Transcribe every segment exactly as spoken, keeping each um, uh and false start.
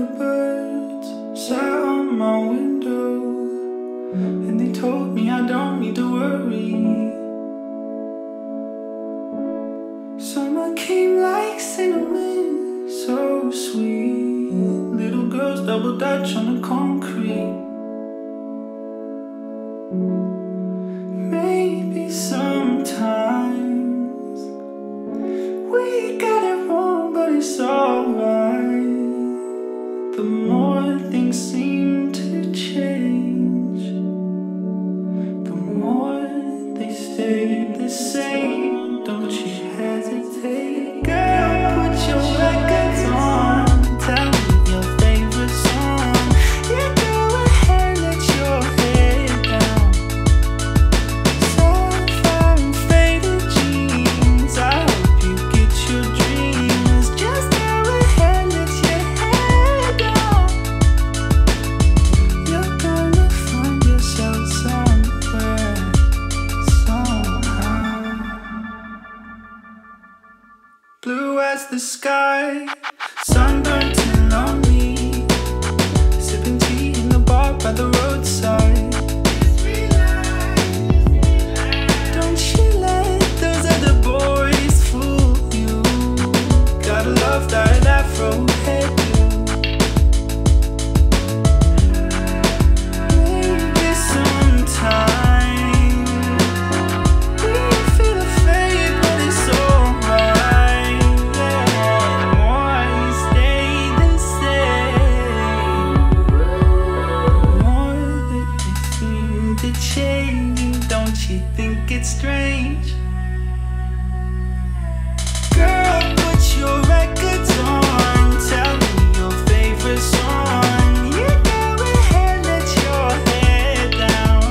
little birds sat on my window, and they told me I don't need to worry. Summer came like cinnamon, so sweet. Little girls double dutch on the concrete. Maybe sometimes we got it wrong, but it's alright. The more things seem to change, the more they stay the same. Don't you hesitate, girl, put your records on. Tell me your favorite song. You go ahead, let your head down. Sapphire and faded jeans, I hope you get your dreams. Just go ahead, let your head down. You're gonna find yourself somewhere, somehow. Blue as the sky, sunburnt and lonely, sipping tea in the bar by the roadside. Don't you let those other boys fool you. Gotta love that afro hairdo. Maybe sometime we feel afraid, but it's alright. Yeah, why stay the same? More that they seem to change. Don't you think it's strange? Girl, put your records on. Tell me your favorite song. You go ahead, let your head down.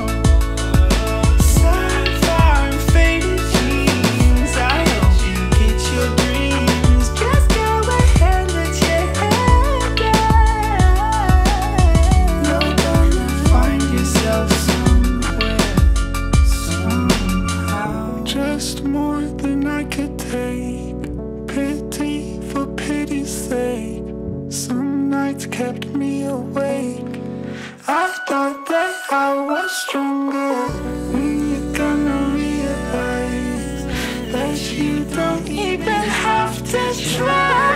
Sapphire and faded jeans, I hope you get your dreams. Just go ahead, let your head down. You're gonna find yourself somewhere, somehow. Just more than I could take. Pity for pity's sake. Some nights kept me awake. I thought that I was stronger. When you're gonna realize that you don't even have to try.